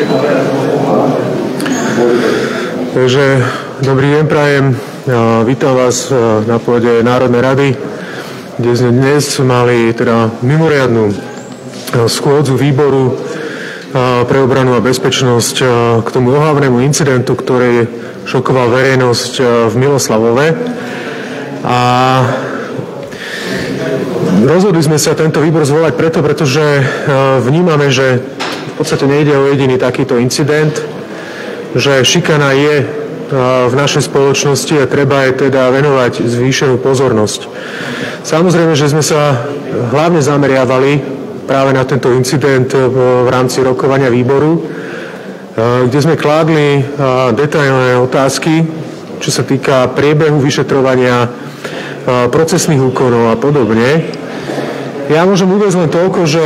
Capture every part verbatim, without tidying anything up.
Takže dobrý deň prajem. Vítam vás na pôde Národnej rady, kde sme dnes mali teda mimoriadnu schôdzu výboru pre obranu a bezpečnosť k tomu ohavnému incidentu, ktorý šokoval verejnosť v Miloslavove. A rozhodli sme sa tento výbor zvolať preto, pretože vnímame, že v podstate nejde o jediný takýto incident, že šikana je v našej spoločnosti a treba je teda venovať zvýšenú pozornosť. Samozrejme, že sme sa hlavne zameriavali práve na tento incident v rámci rokovania výboru, kde sme kládli detailné otázky, čo sa týka priebehu vyšetrovania, procesných úkonov a podobne. Ja môžem uvieť len toľko, že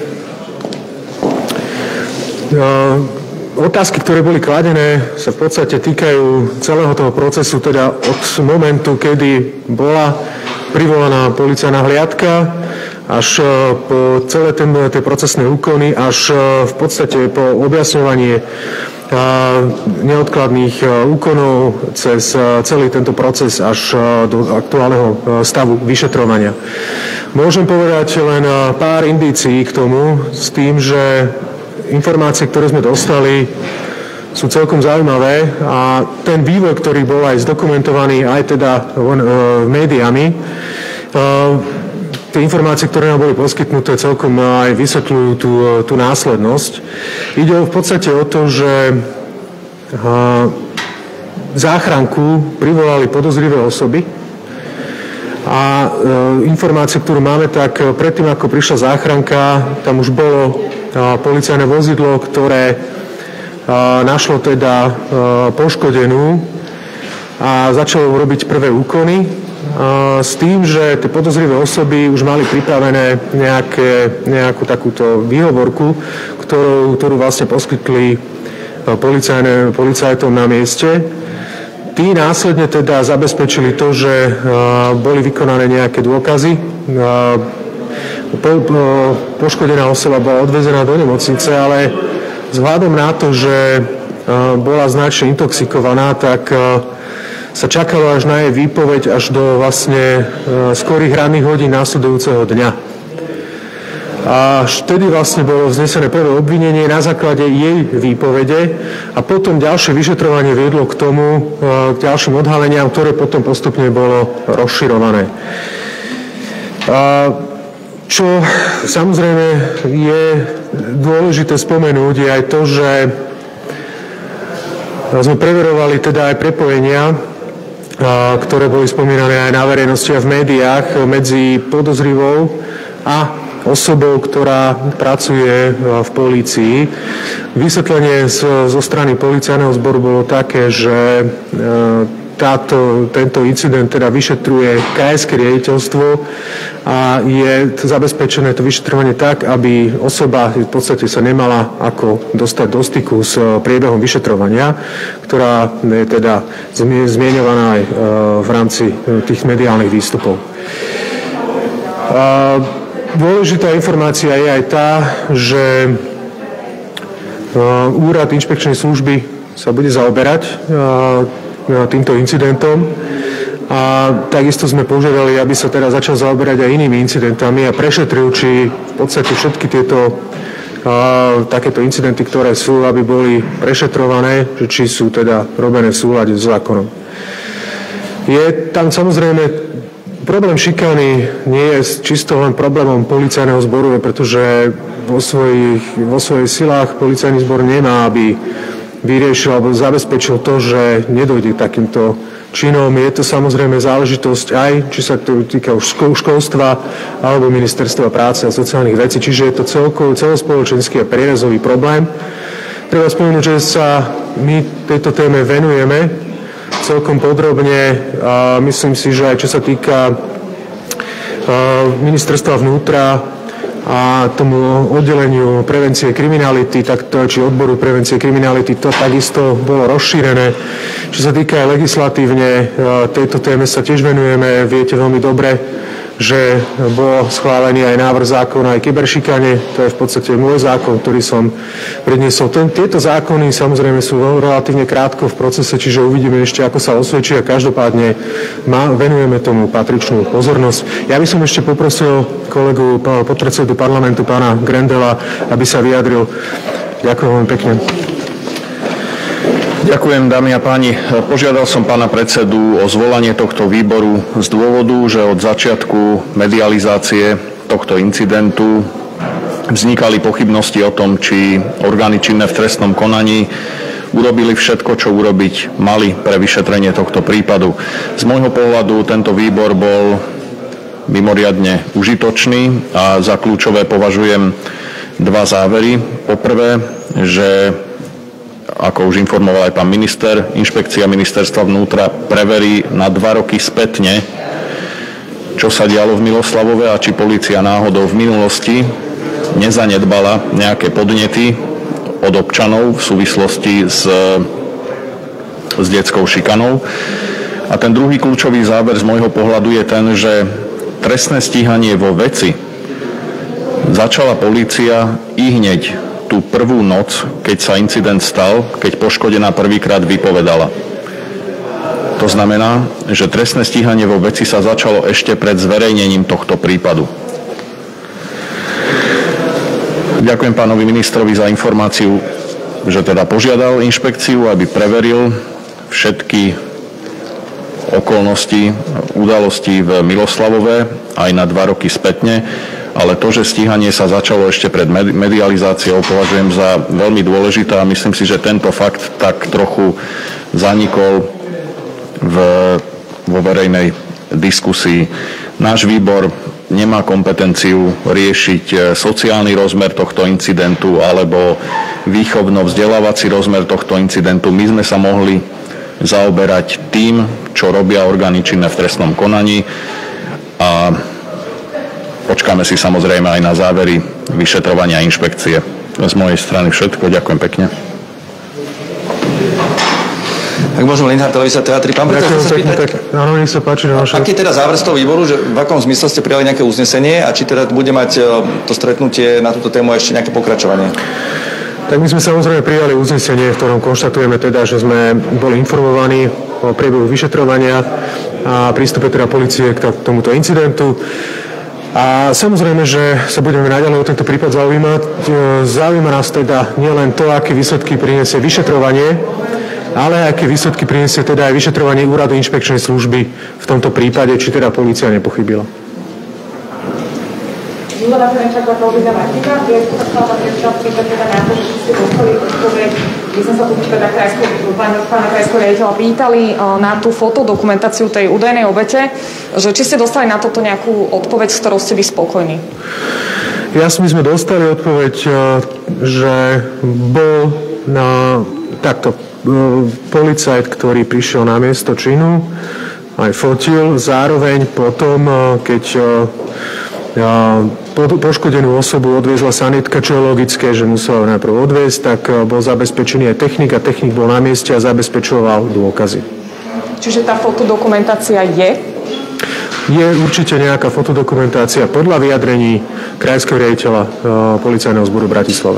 otázky, ktoré boli kladené, sa v podstate týkajú celého toho procesu, teda od momentu, kedy bola privolaná policajná hliadka, až po celé ten, tie procesné úkony, až v podstate po objasňovanie neodkladných úkonov cez celý tento proces až do aktuálneho stavu vyšetrovania. Môžem povedať len pár indícií k tomu s tým, že informácie, ktoré sme dostali, sú celkom zaujímavé a ten vývoj, ktorý bol aj zdokumentovaný aj teda médiami, tie informácie, ktoré nám boli poskytnuté, celkom aj vysvetľujú tú, tú následnosť. Ide v podstate o to, že záchranku privolali podozrivé osoby a informácie, ktorú máme, tak predtým, ako prišla záchranka, tam už bolo policajné vozidlo, ktoré našlo teda poškodenú a začalo robiť prvé úkony s tým, že tie podozrivé osoby už mali pripravené nejaké, nejakú takúto výhovorku, ktorú, ktorú vlastne poskytli policajtom na mieste. Tí následne teda zabezpečili to, že boli vykonané nejaké dôkazy. Poškodená osoba bola odvezená do nemocnice, ale vzhľadom na to, že bola značne intoxikovaná, tak sa čakalo až na jej výpoveď až do vlastne skorých ranných hodín následujúceho dňa. A vtedy vlastne bolo vznesené prvé obvinenie na základe jej výpovede a potom ďalšie vyšetrovanie viedlo k tomu, k ďalším odhaleniam, ktoré potom postupne bolo rozširované. A čo samozrejme je dôležité spomenúť, je aj to, že sme preverovali teda aj prepojenia, ktoré boli spomínané aj na verejnosti a v médiách medzi podozrivou a osobou, ktorá pracuje v polícii. Vysvetlenie zo strany policajného zboru bolo také, že táto, tento incident teda vyšetruje ká es ká riaditeľstvo a je zabezpečené to vyšetrovanie tak, aby osoba v podstate sa nemala ako dostať do styku s priebehom vyšetrovania, ktorá je teda zmieňovaná aj v rámci tých mediálnych výstupov. A dôležitá informácia je aj tá, že Úrad inšpekčnej služby sa bude zaoberať týmto incidentom a takisto sme požiadali, aby sa teda začal zaoberať aj inými incidentami a prešetril, či v podstate všetky tieto a, takéto incidenty, ktoré sú, aby boli prešetrované, že či sú teda robené v súlade s zákonom. Je tam samozrejme problém šikany, nie je čisto len problémom policajného zboru, pretože vo svojich, vo svojich silách policajný zbor nemá, aby vyriešil alebo zabezpečil to, že nedojde k takýmto činom. Je to samozrejme záležitosť aj, či sa to týka už školstva alebo ministerstva práce a sociálnych vecí, čiže je to celkovo celospoločenský a prierezový problém. Treba spomenúť, že sa my tejto téme venujeme celkom podrobne a myslím si, že aj čo sa týka ministerstva vnútra a tomu oddeleniu prevencie kriminality, tak to, či odboru prevencie kriminality, to takisto bolo rozšírené. Čo sa týka aj legislatívne, tejto téme sa tiež venujeme, viete veľmi dobre, že bol schválený aj návrh zákona aj kyberšikane. To je v podstate môj zákon, ktorý som predniesol. Ten, tieto zákony samozrejme sú relatívne krátko v procese, čiže uvidíme ešte, ako sa osvedčí a každopádne má, venujeme tomu patričnú pozornosť. Ja by som ešte poprosil kolegu podpredsedu parlamentu pána Grendela, aby sa vyjadril. Ďakujem veľmi pekne. Ďakujem, dámy a páni. Požiadal som pána predsedu o zvolanie tohto výboru z dôvodu, že od začiatku medializácie tohto incidentu vznikali pochybnosti o tom, či orgány činné v trestnom konaní urobili všetko, čo urobiť mali pre vyšetrenie tohto prípadu. Z môjho pohľadu tento výbor bol mimoriadne užitočný a za kľúčové považujem dva závery. Poprvé, že ako už informoval aj pán minister, inšpekcia ministerstva vnútra preverí na dva roky spätne, čo sa dialo v Miloslavove a či polícia náhodou v minulosti nezanedbala nejaké podnety od občanov v súvislosti s, s detskou šikanou. A ten druhý kľúčový záver z môjho pohľadu je ten, že trestné stíhanie vo veci začala polícia i hneď tú prvú noc, keď sa incident stal, keď poškodená prvýkrát vypovedala. To znamená, že trestné stíhanie vo veci sa začalo ešte pred zverejnením tohto prípadu. Ďakujem pánovi ministrovi za informáciu, že teda požiadal inšpekciu, aby preveril všetky okolnosti udalostí v Miloslavove aj na dva roky spätne, ale to, že stíhanie sa začalo ešte pred medializáciou, považujem za veľmi dôležité a myslím si, že tento fakt tak trochu zanikol v, vo verejnej diskusii. Náš výbor nemá kompetenciu riešiť sociálny rozmer tohto incidentu alebo výchovno-vzdelávací rozmer tohto incidentu. My sme sa mohli zaoberať tým, čo robia orgány činné v trestnom konaní a počkáme si samozrejme aj na závery vyšetrovania inšpekcie. Z mojej strany všetko. Ďakujem pekne. Ak môžem, Linhart, televízia Teatry. Pán predseda, chcem sa spýtať, áno, nech sa páči. aký je teda záver z toho výboru, že v akom zmysle ste prijali nejaké uznesenie a či teda bude mať to stretnutie na túto tému ešte nejaké pokračovanie? Tak my sme samozrejme prijali uznesenie, v ktorom konštatujeme teda, že sme boli informovaní o priebehu vyšetrovania a prístupe teda polície k tomuto incidentu. A samozrejme, že sa budeme naďalej o tento prípad zaujímať. Zaujíma nás teda nielen to, aké výsledky priniesie vyšetrovanie, ale aké výsledky priniesie teda aj vyšetrovanie úradu inšpekčnej služby v tomto prípade, či teda polícia nepochybila. Zuzana Ferenčáková, televízia Martina. Ja som sa chcela vám spýtať teda na to, že ste dostali odpoveď. My sme sa tu teda pána krajského riaditeľa pýtali na tú fotodokumentáciu tej údajnej obete, že či ste dostali na toto nejakú odpoveď, s ktorou ste vy spokojní? Jasne sme dostali odpoveď, že bol na takto policajt, ktorý prišiel na miesto činu, aj fotil. Zároveň potom, keď poškodenú osobu odviezla sanitka, čo je logické, že musela najprv odviezť, tak bol zabezpečený aj technik a technik bol na mieste a zabezpečoval dôkazy. Čiže tá fotodokumentácia je? Je určite nejaká fotodokumentácia podľa vyjadrení krajského riaditeľa Policajného zboru v Bratislave.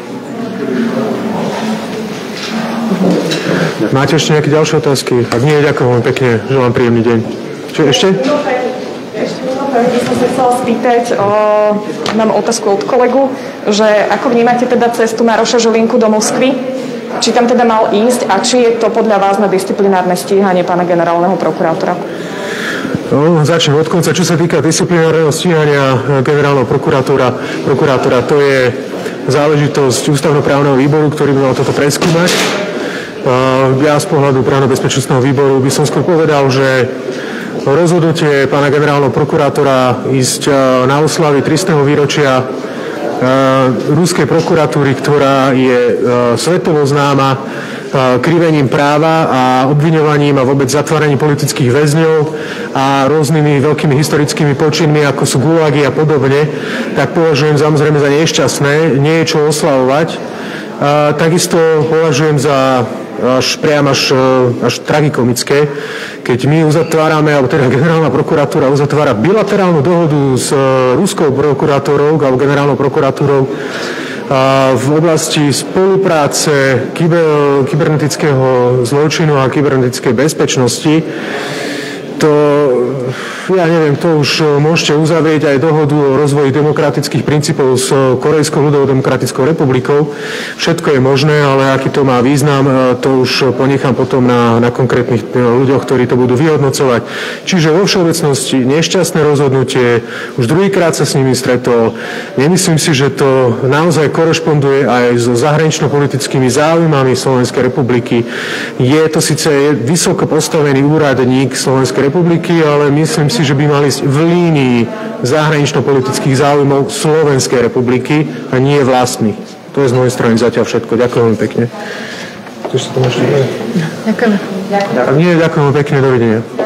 Máte ešte nejaké ďalšie otázky? Ak nie, ďakujem veľmi pekne. Želám príjemný deň. Čo ešte? Ešte by som sa chcela spýtať, o, mám otázku od kolegu, že ako vnímate teda cestu Maroša Žilinku do Moskvy? Či tam teda mal ísť a či je to podľa vás na disciplinárne stíhanie pána generálneho prokurátora? No, začnem od konca. Čo sa týka disciplinárneho stíhania generálneho prokurátora, prokurátora, to je záležitosť ústavnoprávneho výboru, ktorý by mal toto preskúmať. Ja z pohľadu právno-bezpečnostného výboru by som skôr povedal, že rozhodnutie pána generálneho prokurátora ísť na oslavy tristého výročia ruskej prokuratúry, ktorá je svetovo známa krivením práva a obviňovaním a vôbec zatváraním politických väzňov a rôznymi veľkými historickými počinmi, ako sú gulagy a podobne, tak považujem samozrejme za nešťastné, nie je čo oslavovať. Takisto považujem za až priam až, až tragikomické, keď my uzatvárame, alebo teda generálna prokuratúra uzatvára bilaterálnu dohodu s ruskou prokuratúrou alebo generálnou prokuratúrou v oblasti spolupráce kyber, kybernetického zločinu a kybernetickej bezpečnosti. To, ja neviem, to už môžete uzavrieť aj dohodu o rozvoji demokratických princípov s Korejskou ľudovo-demokratickou republikou. Všetko je možné, ale aký to má význam, to už ponechám potom na, na konkrétnych ľuďoch, ktorí to budú vyhodnocovať. Čiže vo všeobecnosti nešťastné rozhodnutie, už druhýkrát sa s nimi stretol. Nemyslím si, že to naozaj korešponduje aj so zahranično-politickými záujmami Slovenskej republiky. Je to síce vysoko postavený úradník Slovenskej republiky, ale myslím si, že by mali ísť v línii zahranično-politických záujmov Slovenskej republiky a nie vlastných. To je z mojej strany zatiaľ všetko. Ďakujem veľmi pekne. Ďakujem. Ďakujem. Nie, ďakujem pekne, dovidenia.